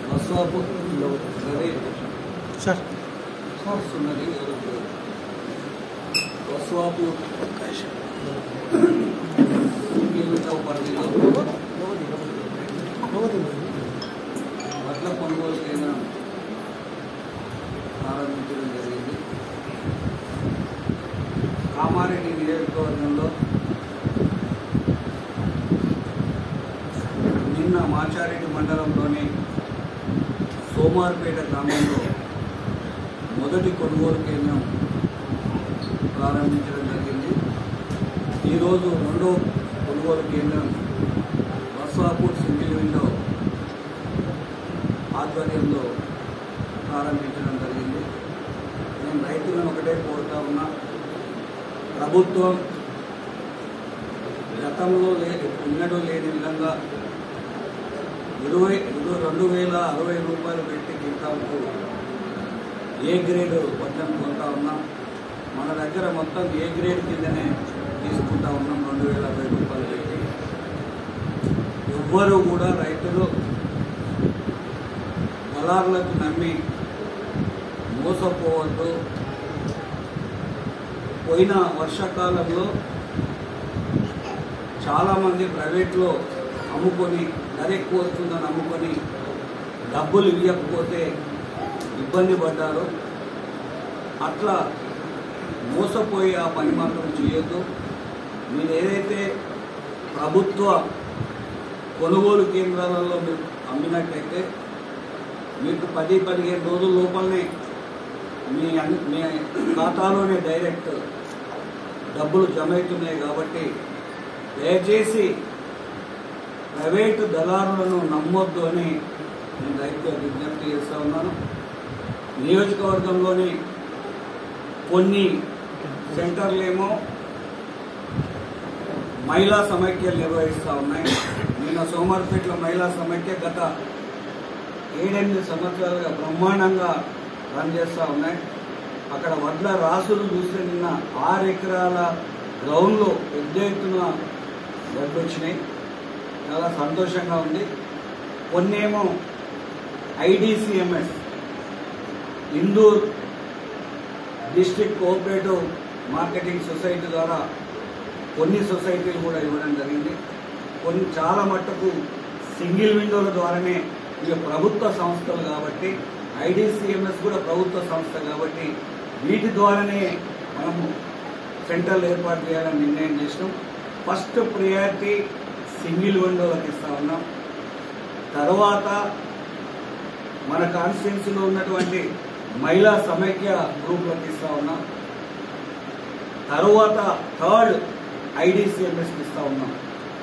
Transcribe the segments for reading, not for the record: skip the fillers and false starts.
బస్వాపు sir ఉన్నది బస్వాపు పరిధిలో వడ్ల కొనుగోలు కేంద్రం ప్రారంభించడం జరిగింది. కామారెడ్డి నియోజకవర్గంలో నిన్న మాచారెడ్డి మండలంలోని సోమార్పేట గ్రామంలో మొదటి కొనుగోలు కేంద్రం ప్రారంభించడం జరిగింది. ఈరోజు రెండో కొనుగోలు కేంద్రం బస్వాపూర్ సింగిల్ విండో ఆధ్వర్యంలో ప్రారంభించడం జరిగింది. నేను రైతులను ఒకటే కోరుతా ఉన్నా, ప్రభుత్వం గతంలో ఎన్నడూ లేని విధంగా 2,060 రూపాయలు పెట్టి క్వింటాల్కు ఏ గ్రేడ్ వడ్లను కొంటా ఉన్నాం. మన దగ్గర మొత్తం ఏ గ్రేడ్ కిందనే తీసుకుంటా ఉన్నాం 2,060 రూపాయలు పెట్టి. ఎవ్వరూ కూడా రైతులు దళారులకు నమ్మి మోసపోవద్దు. పోయిన వర్షాకాలంలో చాలామంది ప్రైవేట్లో అమ్ముకొని ధర ఎక్కువ వస్తుందని అమ్ముకొని డబ్బులు ఇవ్వకపోతే ఇబ్బంది పడ్డారు. అట్లా మోసపోయి ఆ పని మాత్రం చేయొద్దు. మీరు ఏదైతే ప్రభుత్వ కొనుగోలు కేంద్రాలలో మీరు అమ్మినట్టయితే మీకు 10-15 రోజుల లోపలనే మీ ఖాతాలోనే డైరెక్ట్ డబ్బులు జమ అవుతున్నాయి. కాబట్టి దయచేసి ప్రైవేటు దళారులను నమ్మొద్దు అని నేను రైతుగా విజ్ఞప్తి చేస్తూ ఉన్నాను. నియోజకవర్గంలోని కొన్ని సెంటర్లేమో మహిళా సమైక్యలు నిర్వహిస్తూ ఉన్నాయి. నిన్న సోమార్పేటలో మహిళా సమైక్య గత 7-8 సంవత్సరాలుగా బ్రహ్మాండంగా రన్ చేస్తూ ఉన్నాయి. అక్కడ వడ్ల రాసులు చూస్తే నిన్న 6 ఎకరాల గ్రౌండ్లో పెద్ద ఎత్తున వడ్లు వచ్చినాయి. చాలా సంతోషంగా ఉంది. కొన్నేమో IDCMS Indur district cooperative marketing society ద్వారా కొన్ని సొసైటీలు కూడా ఇవ్వడం జరిగింది. కొన్ని చాలా మట్టుకు సింగిల్ విండోల ద్వారానే ఇక ప్రభుత్వ సంస్థలు కాబట్టి IDCMS కూడా ప్రభుత్వ సంస్థ కాబట్టి వీటి ద్వారానే మనము సెంటర్లు ఏర్పాటు చేయాలని నిర్ణయం చేసినాం. ఫస్ట్ ప్రియారిటీ సింగిల్ విండోలకు ఇస్తా ఉన్నాం. తర్వాత మన కాన్స్టిట్యున్సీలో ఉన్నటువంటి మహిళా సమైక్య గ్రూప్లకు ఇస్తా ఉన్నాం. తర్వాత థర్డ్ IDCMSకి ఇస్తా ఉన్నాం.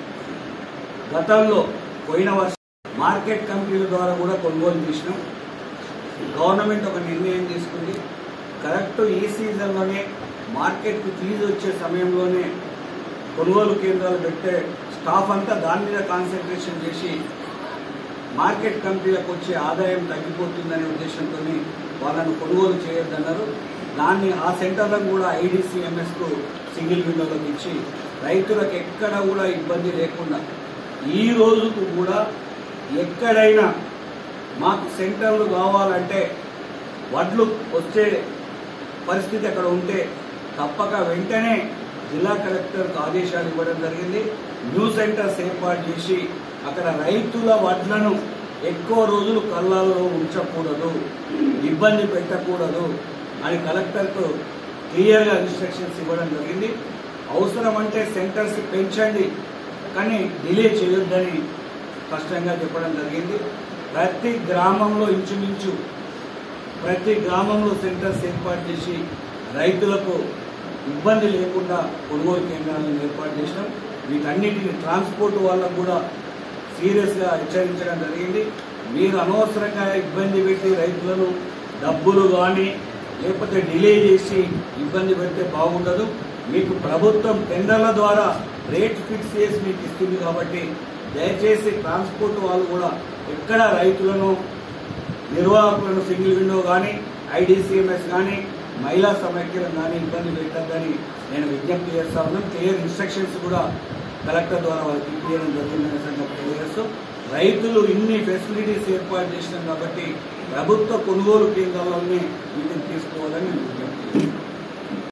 గతంలో పోయిన వర్షం మార్కెట్ కమిటీల ద్వారా కూడా కొనుగోలు చేసినాం. గవర్నమెంట్ ఒక నిర్ణయం తీసుకుంది, కరెక్ట్ ఈ సీజన్లోనే మార్కెట్కి ఫీజు వచ్చే సమయంలోనే కొనుగోలు కేంద్రాలు పెట్టే స్టాఫ్ అంతా దాని మీద కాన్సన్ట్రేషన్ చేసి మార్కెట్ కమిటీలకు వచ్చే ఆదాయం తగ్గిపోతుందనే ఉద్దేశంతో వాళ్ళను కొనుగోలు చేయొద్దన్నారు. దాన్ని ఆ సెంటర్లను కూడా IDCMSకు సింగిల్ విండోలోకి ఇచ్చి రైతులకు ఎక్కడ కూడా ఇబ్బంది లేకుండా ఈ రోజుకు కూడా ఎక్కడైనా మాకు సెంటర్లు కావాలంటే వడ్లు వచ్చే పరిస్థితి అక్కడ ఉంటే తప్పక వెంటనే జిల్లా కలెక్టర్కు ఆదేశాలు ఇవ్వడం జరిగింది. న్యూ సెంటర్స్ ఏర్పాటు చేసి అక్కడ రైతుల వడ్లను ఎక్కువ రోజులు కళ్ళాల్లో ఉంచకూడదు, ఇబ్బంది పెట్టకూడదు అని కలెక్టర్కు క్లియర్గా ఇన్స్ట్రక్షన్స్ ఇవ్వడం జరిగింది. అవసరమంటే సెంటర్స్ పెంచండి కానీ డిలే చేయొద్దని స్పష్టంగా చెప్పడం జరిగింది. ప్రతి గ్రామంలో ఇంచుమించు ప్రతి గ్రామంలో సెంటర్స్ ఏర్పాటు చేసి రైతులకు ఇబ్బంది లేకుండా కొనుగోలు కేంద్రాలను ఏర్పాటు చేసినాం. వీటన్నిటిని ట్రాన్స్పోర్ట్ వాళ్ళకు కూడా సీరియస్గా హెచ్చరించడం జరిగింది. మీరు అనవసరంగా ఇబ్బంది పెట్టి రైతులను డబ్బులు కానీ లేకపోతే డిలే చేసి ఇబ్బంది పెడితే బాగుండదు. మీకు ప్రభుత్వం టెండర్ల ద్వారా రేట్ ఫిక్స్ చేసి మీకు ఇస్తుంది కాబట్టి దయచేసి ట్రాన్స్పోర్ట్ వాళ్ళు కూడా ఎక్కడ రైతులను నిర్వాహకులను సింగిల్ విండో కానీ IDCMS కానీ మహిళా సమైక్యలను కానీ ఇబ్బంది పెట్టద్దని నేను విజ్ఞప్తి చేస్తా ఉన్నాను. క్లియర్ ఇన్స్ట్రక్షన్స్ కూడా కలెక్టర్ ద్వారా వాళ్ళకి ఇవ్వడం జరిగిందనే సంగతి తెలియజేస్తూ రైతులు ఇన్ని ఫెసిలిటీస్ ఏర్పాటు చేసినాం కాబట్టి ప్రభుత్వ కొనుగోలు కేంద్రాలన్నీ వీటిని తీసుకోవాలని నేను విజ్ఞప్తి చేస్తున్నాను.